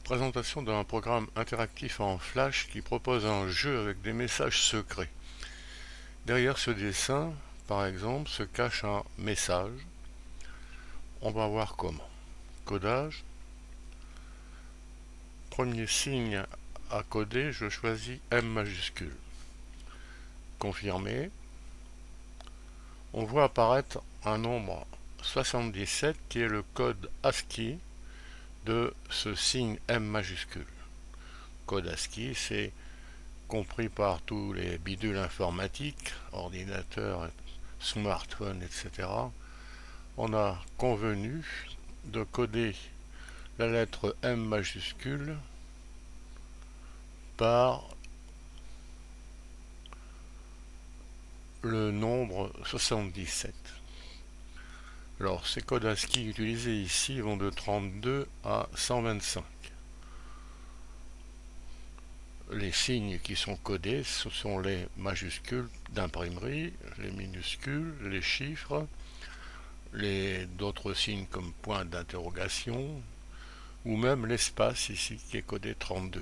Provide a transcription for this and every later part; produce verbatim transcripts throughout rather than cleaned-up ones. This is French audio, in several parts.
Présentation d'un programme interactif en Flash qui propose un jeu avec des messages secrets. Derrière ce dessin, par exemple, se cache un message. On va voir comment. Codage. Premier signe à coder, je choisis M majuscule. Confirmer. On voit apparaître un nombre soixante-dix-sept qui est le code ASCII de ce signe M majuscule. Code ASCII, c'est compris par tous les bidules informatiques, ordinateurs, smartphones, et cetera. On a convenu de coder la lettre M majuscule par le nombre soixante-dix-sept. Alors, ces codes ASCII utilisés ici vont de trente-deux à cent vingt-cinq. Les signes qui sont codés, ce sont les majuscules d'imprimerie, les minuscules, les chiffres, les d'autres signes comme point d'interrogation, ou même l'espace ici qui est codé trente-deux.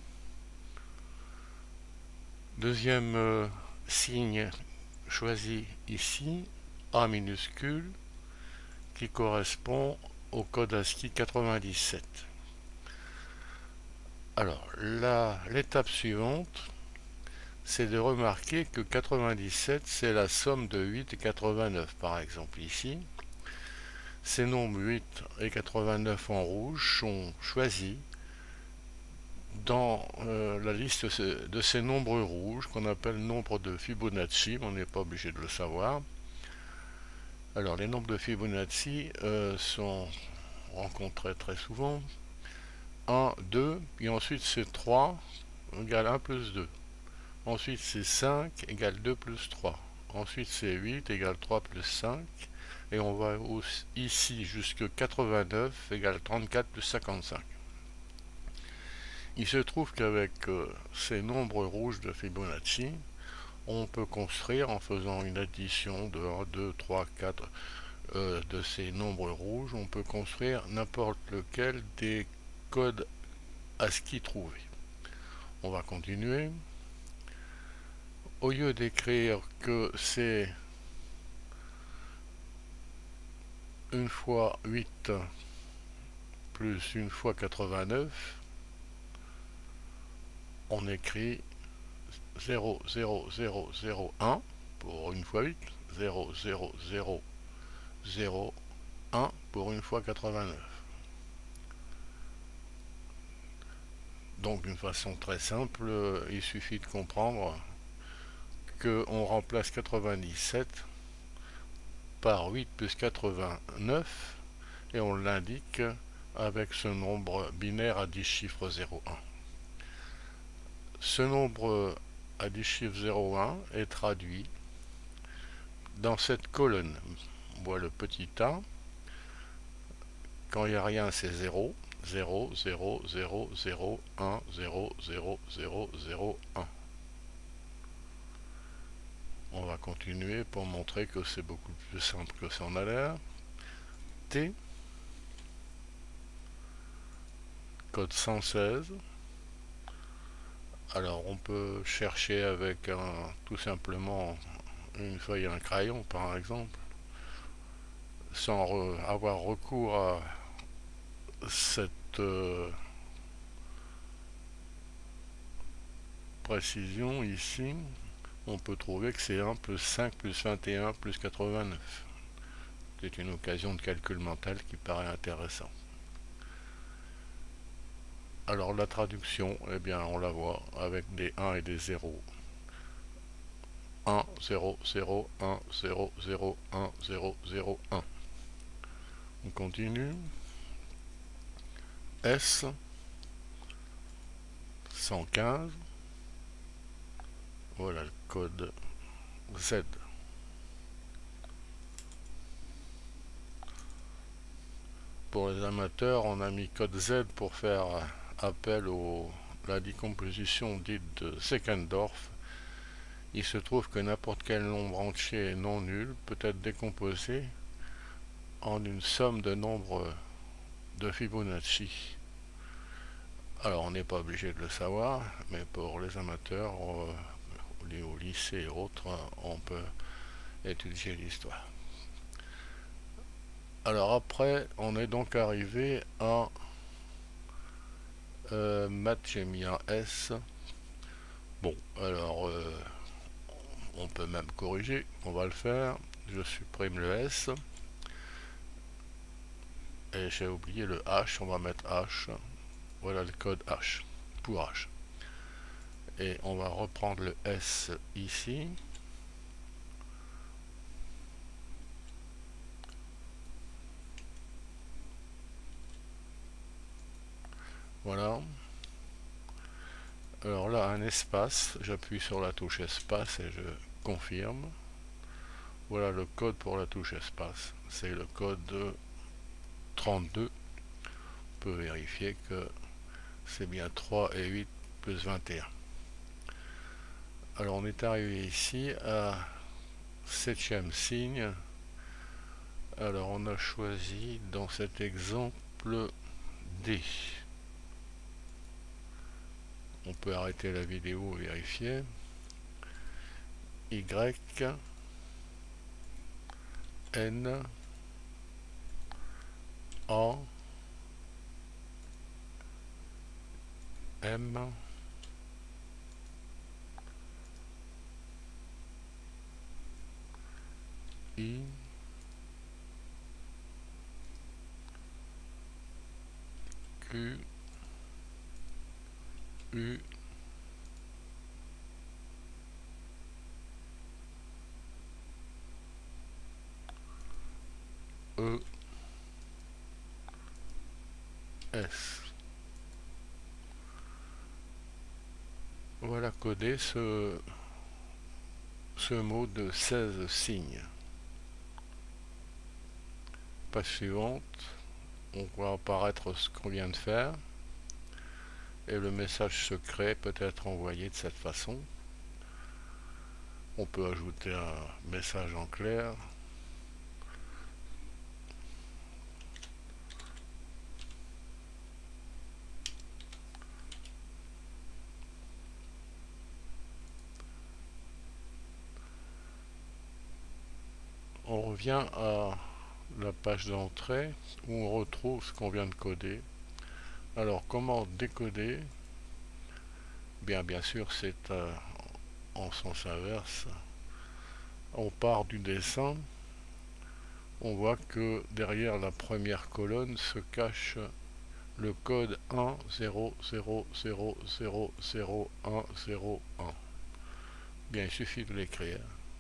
Deuxième euh, signe choisi ici, A minuscule, qui correspond au code ASCII quatre-vingt-dix-sept. Alors, l'étape suivante, c'est de remarquer que quatre-vingt-dix-sept, c'est la somme de huit et quatre-vingt-neuf, par exemple ici. Ces nombres huit et quatre-vingt-neuf en rouge sont choisis dans euh, la liste de ces nombres rouges qu'on appelle nombre de Fibonacci, mais on n'est pas obligé de le savoir. Alors les nombres de Fibonacci euh, sont rencontrés très souvent. un, deux, et ensuite c'est trois égale un plus deux. Ensuite c'est cinq égale deux plus trois. Ensuite c'est huit égale trois plus cinq. Et on va ici jusqu'à quatre-vingt-neuf égale trente-quatre plus cinquante-cinq. Il se trouve qu'avec euh, ces nombres rouges de Fibonacci, on peut construire en faisant une addition de un, deux, trois, quatre euh, de ces nombres rouges, on peut construire n'importe lequel des codes ASCII trouvés. On va continuer. Au lieu d'écrire que c'est une fois huit plus une fois quatre-vingt-neuf, on écrit zéro, zéro, zéro, zéro, un pour une fois huit, zéro, zéro, zéro, zéro, un pour une fois quatre-vingt-neuf. Donc d'une façon très simple, il suffit de comprendre qu'on remplace quatre-vingt-dix-sept par huit plus quatre-vingt-neuf et on l'indique avec ce nombre binaire à dix chiffres zéro, un. Ce nombre à dix chiffres zéro, un est traduit dans cette colonne. On voit le petit a. Quand il n'y a rien, c'est zéro. zéro, zéro, zéro, zéro, un, zéro, zéro, zéro, zéro, un. On va continuer pour montrer que c'est beaucoup plus simple que ça en a l'air. T. Code cent seize. Alors on peut chercher avec un, tout simplement une feuille et un crayon par exemple, sans re, avoir recours à cette euh, précision ici. On peut trouver que c'est un plus cinq plus vingt et un plus quatre-vingt-neuf. C'est une occasion de calcul mental qui paraît intéressant. Alors la traduction, eh bien on la voit avec des un et des zéro. un, zéro, zéro, un, zéro, zéro, un, zéro, zéro, un. On continue. S cent quinze. Voilà le code Z. Pour les amateurs, on a mis code Z pour faire appel à la décomposition dite de Seckendorf. Il se trouve que n'importe quel nombre entier non nul peut être décomposé en une somme de nombres de Fibonacci. Alors on n'est pas obligé de le savoir, mais pour les amateurs, euh, les au lycée et autres, on peut étudier l'histoire. Alors après, on est donc arrivé à euh, maths, j'ai mis un S. Bon, alors euh, on peut même corriger, on va le faire. Je supprime le S. Et j'ai oublié le H, on va mettre H. Voilà le code H, pour H. Et on va reprendre le S ici. Voilà. Alors là, un espace, j'appuie sur la touche espace et je confirme. Voilà le code pour la touche espace. C'est le code trente-deux. On peut vérifier que c'est bien trois et huit plus vingt et un. Alors on est arrivé ici à septième signe. Alors on a choisi dans cet exemple D. On peut arrêter la vidéo et vérifier. Y, N, A, M, I, Q, U, E, S. Voilà codé ce, ce mot de seize signes. Page suivante, on voit apparaître ce qu'on vient de faire et le message secret peut être envoyé de cette façon. On peut ajouter un message en clair. On revient à la page d'entrée où on retrouve ce qu'on vient de coder. Alors comment décoder? Bien bien sûr c'est euh, en sens inverse. On part du dessin. On voit que derrière la première colonne se cache le code un zéro zéro zéro zéro zéro un zéro un. Bien, il suffit de l'écrire.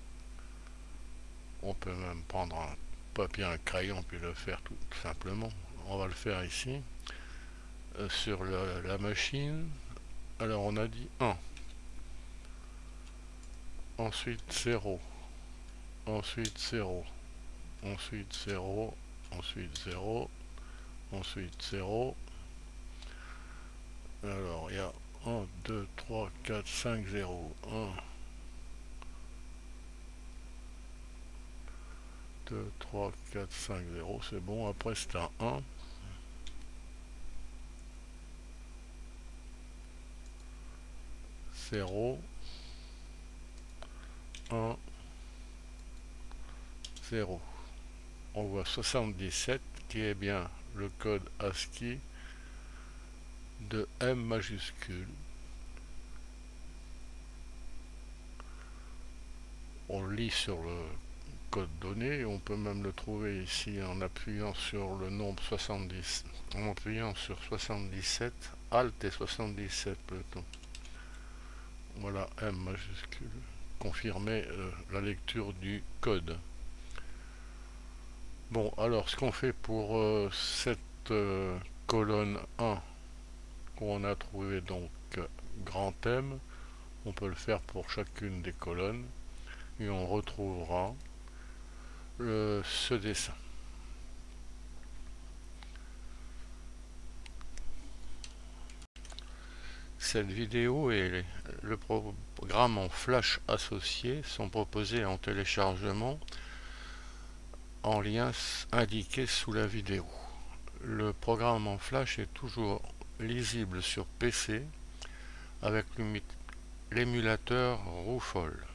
On peut même prendre un papier, un crayon, puis le faire tout simplement. On va le faire ici, euh, sur le, la machine. Alors on a dit un. Ensuite zéro. Ensuite zéro. Ensuite zéro. Ensuite zéro. Ensuite zéro. Alors il y a un, deux, trois, quatre, cinq, zéro. un, deux, trois, quatre, cinq, zéro. C'est bon. Après c'est un un. zéro. un. zéro. On voit soixante-dix-sept qui est bien le code ASCII de M majuscule. On lit sur le code donné, on peut même le trouver ici en appuyant sur le nombre soixante-dix, en appuyant sur soixante-dix-sept, Alt et soixante-dix-sept plutôt. Voilà M majuscule. Confirmer euh, la lecture du code. Bon, alors ce qu'on fait pour euh, cette euh, colonne un qu'on a trouvé donc euh, grand M, on peut le faire pour chacune des colonnes et on retrouvera le, ce dessin. Cette vidéo et le programme en Flash associé sont proposés en téléchargement en lien indiqué sous la vidéo. Le programme en Flash est toujours lisible sur P C avec l'émulateur Rufol.